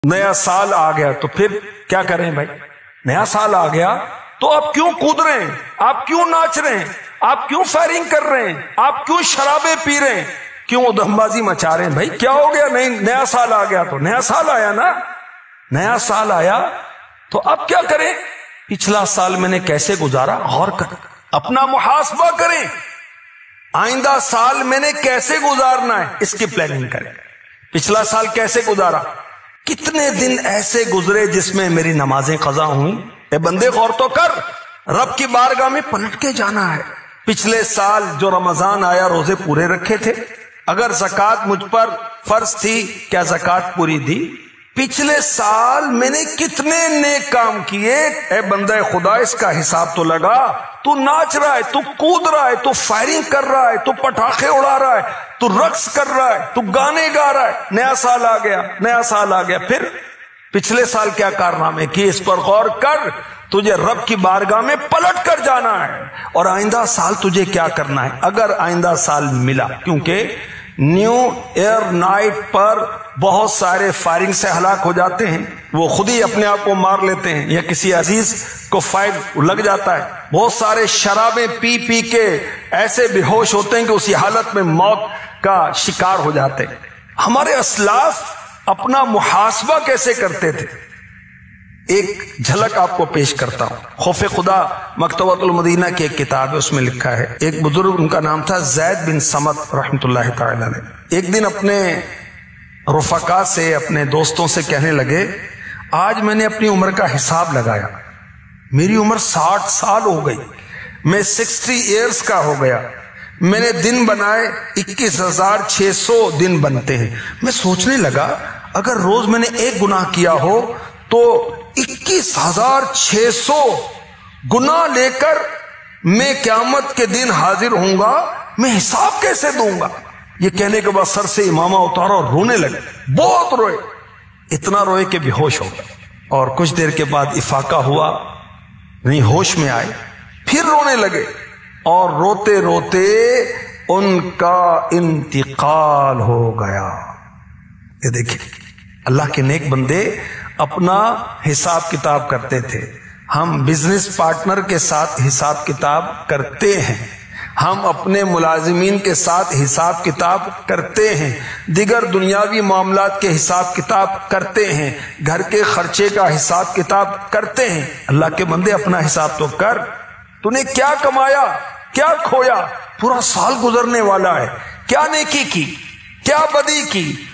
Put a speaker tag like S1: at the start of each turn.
S1: نیا سال آ گیا تو پھر کیا کریں بھائی؟ نیا سال آ گیا تو آپ کیوں کود رہے ہیں؟ آپ کیوں ناچ رہے ہیں؟ آپ کیوں فائرنگ کر رہے ہیں؟ آپ کیوں شرابیں پی رہے ہیں؟ کیوں ادھم بازی مچا رہے ہیں؟ بھائی کیا ہو گیا؟ نہیں، نیا سال آ گیا تو نیا سال آیا نا، نیا سال آیا تو اب کیا کریں؟ پچھلا سال میں نے کیسے گزارا غور کر، اپنا محاسبہ کریں، آئندہ سال میں نے کیسے گزارنا ہے اس کی پلاننگ کریں۔ پچھلا سال کیسے گزارا؟ کتنے دن ایسے گزرے جس میں میری نمازیں قضا ہوئیں؟ اے بندے غور تو کر، رب کی بارگاہ میں پلٹ کے جانا ہے۔ پچھلے سال جو رمضان آیا روزے پورے رکھے تھے؟ اگر زکوٰۃ مجھ پر فرض تھی کیا زکوٰۃ پوری دی؟ پچھلے سال میں نے کتنے نیک کام کیے؟ اے بندے خدا اس کا حساب تو لگا۔ تو ناچ رہا ہے، تو کود رہا ہے، تو فائرنگ کر رہا ہے، تو پٹاخے اڑا رہا ہے، تو رقص کر رہا ہے، تو گانے گا رہا ہے۔ نیا سال آ گیا، نیا سال آ گیا، پھر پچھلے سال کیا کارنامے کیے اس پر غور کر۔ تجھے رب کی بارگاہ میں پلٹ کر جانا ہے اور آئندہ سال تجھے کیا کرنا ہے اگر آئندہ سال ملا، کیونکہ نیو ایئر نائٹ پر بہت سارے فائرنگ سے ہلاک ہو جاتے ہیں، وہ خود ہی اپنے آپ کو مار لیتے ہیں یا کسی عزیز کو فائر لگ جاتا ہے۔ بہت سارے شرابیں پی پی کے ایسے بے ہوش ہوتے ہیں کہ اسی حالت میں موت کا شکار ہو جاتے ہیں۔ ہمارے اسلاف اپنا محاسبہ کیسے کرتے تھے؟ ایک جھلک آپ کو پیش کرتا ہوں۔ خوف خدا مکتبۃ المدینہ کی ایک کتاب ہے، اس میں لکھا ہے، ایک بزرگ ان کا نام تھا زید بن سمت رحمۃ اللہ تعالی علیہ، ایک دن اپنے رفقا سے، اپنے دوستوں سے کہنے لگے، آج میں نے اپنی عمر کا حساب لگایا، میری عمر 60 سال ہو گئی، میں 60 ایئرز کا ہو گیا، میں نے دن بنائے 21,600 دن بنتے ہیں۔ میں سوچنے لگا اگر روز میں نے ایک گناہ کیا ہو تو 21,600 گناہ لے کر میں قیامت کے دن حاضر ہوں گا، میں حساب کیسے دوں گا؟ یہ کہنے کے بعد سر سے امامہ اتارا اور رونے لگے، بہت روئے، اتنا روئے کہ بے ہوش ہو گئے، اور کچھ دیر کے بعد افاقہ ہوا، نہیں ہوش میں آئے، پھر رونے لگے، اور روتے روتے ان کا انتقال ہو گیا۔ یہ دیکھیں اللہ کے نیک بندے اپنا حساب کتاب کرتے تھے۔ ہم بزنس پارٹنر کے ساتھ حساب کتاب کرتے ہیں، ہم اپنے ملازمین کے ساتھ حساب کتاب کرتے ہیں، دیگر دنیاوی معاملات کے حساب کتاب کرتے ہیں، گھر کے خرچے کا حساب کتاب کرتے ہیں۔ اللہ کے بندے اپنا حساب تو کر، تو نے کیا کمایا، کیا کھویا، پورا سال گزرنے والا ہے، کیا نیکی کی، کیا بدی کی،